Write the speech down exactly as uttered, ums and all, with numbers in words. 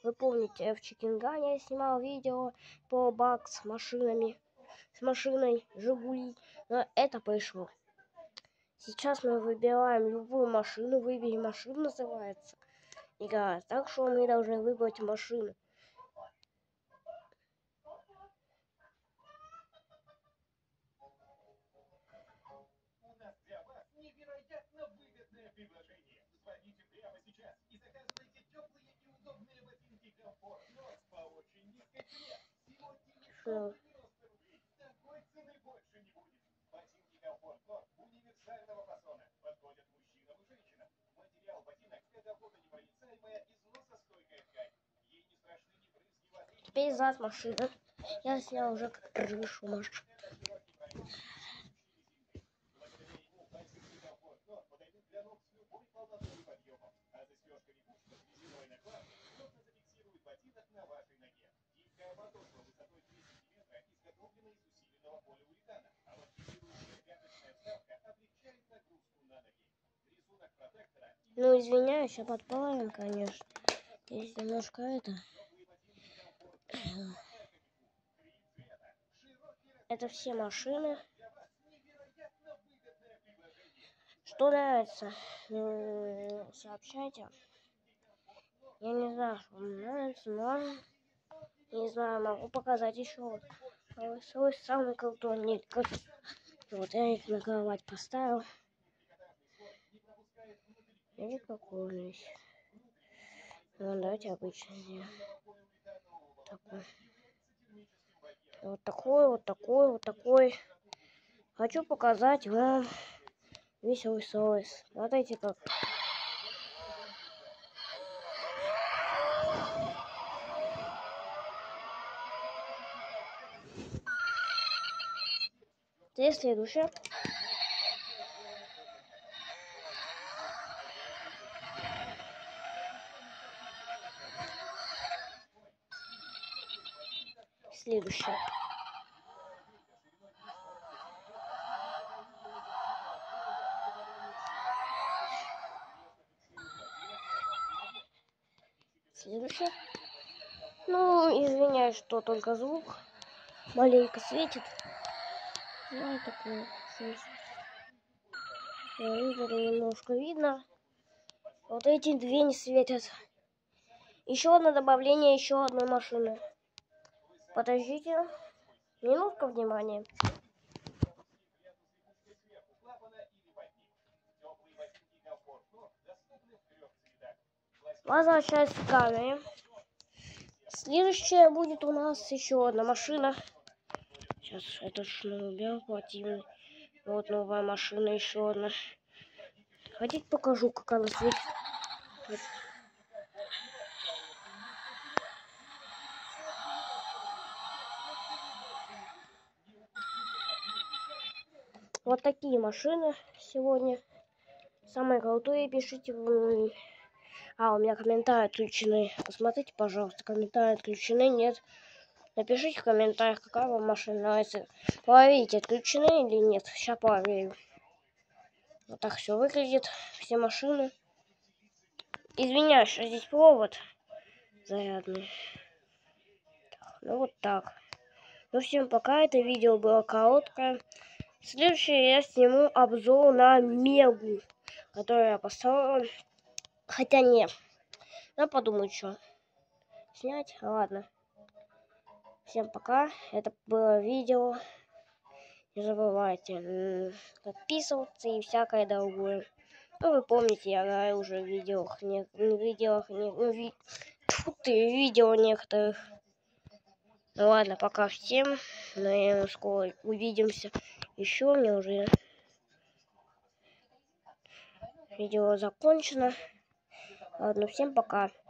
Вы помните, в Чикингане я снимал видео по баг с машинами, с машиной Жигули, но это пришло. Сейчас мы выбираем любую машину, выбери машину называется игра, так что мы должны выбрать машину. Что? Теперь зад машина. Я снял уже крышу машины. Ну, извиняюсь, я подправим, конечно. Здесь немножко это... Это все машины. Что нравится? Сообщайте. Я не знаю, что мне нравится, но... Не знаю, могу показать еще вот. Свой самый крутой ник. Вот я их на кровать поставил. Или какой здесь? Ну, давайте обычный. Такой. Вот такой, вот такой, вот такой. Хочу показать вам веселый сойс. Смотрите как. Здесь следующее. Следующее. Следующее. Ну, извиняюсь, что только звук маленько светит. Ну, такое. Немножко видно. Вот эти две не светят. Еще одно добавление еще одной машины. Подождите. Минутка внимания. Возвращаюсь к камере. Следующая будет у нас еще одна машина. Сейчас это шнурбел противный. Вот новая машина еще одна. Хотите покажу, как она светит? Вот такие машины сегодня. Самые крутые. Пишите в... А, у меня комментарии отключены. Посмотрите, пожалуйста, комментарии отключены. Нет. Напишите в комментариях, какая вам машина нравится. Проверите, отключены или нет. Сейчас проверю. Вот так все выглядит. Все машины. Извиняюсь, что здесь провод зарядный. Ну вот так. Ну всем пока. Это видео было короткое. Следующее я сниму обзор на Мегу, которую я поставил. Хотя нет. Я подумаю, что снять. Ладно. Всем пока. Это было видео. Не забывайте подписываться и всякое другое. Ну, вы помните, я играю уже в видео, не, в видео, не, ну, ви, тьфу ты, видео некоторых. Ну ладно, пока всем. Наверное, скоро увидимся. Еще мне уже видео закончено. Ладно, всем пока.